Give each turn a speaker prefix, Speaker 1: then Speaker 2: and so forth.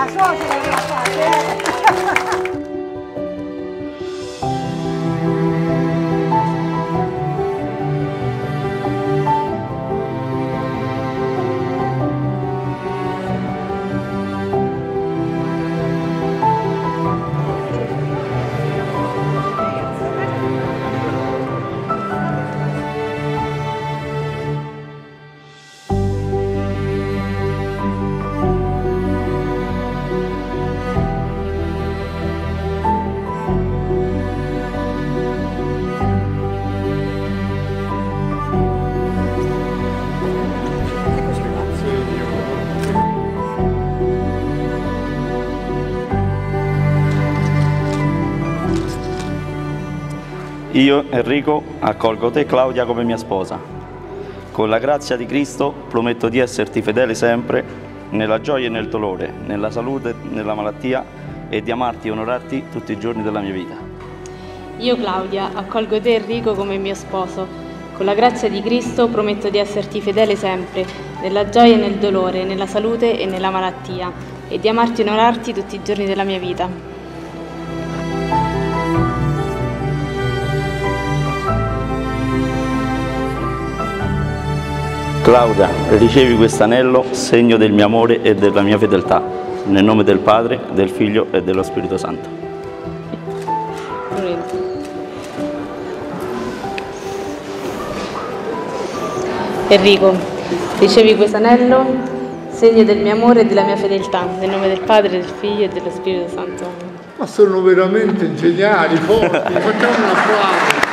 Speaker 1: la suocera che la fate,
Speaker 2: Io, Enrico, accolgo te, Claudia, come mia sposa. Con la grazia di Cristo prometto di esserti fedele sempre, nella gioia e nel dolore, nella salute e nella malattia, e di amarti e onorarti tutti i giorni della mia vita.
Speaker 3: Io, Claudia, accolgo te, Enrico, come mio sposo. Con la grazia di Cristo prometto di esserti fedele sempre, nella gioia e nel dolore, nella salute e nella malattia, e di amarti e onorarti tutti i giorni della mia vita.
Speaker 2: Claudia, ricevi quest'anello, segno del mio amore e della mia fedeltà, nel nome del Padre, del Figlio e dello Spirito Santo.
Speaker 3: Enrico, ricevi quest'anello, segno del mio amore e della mia fedeltà, nel nome del Padre, del Figlio e dello Spirito Santo.
Speaker 4: Ma sono veramente geniali, forti, facciamo un applauso.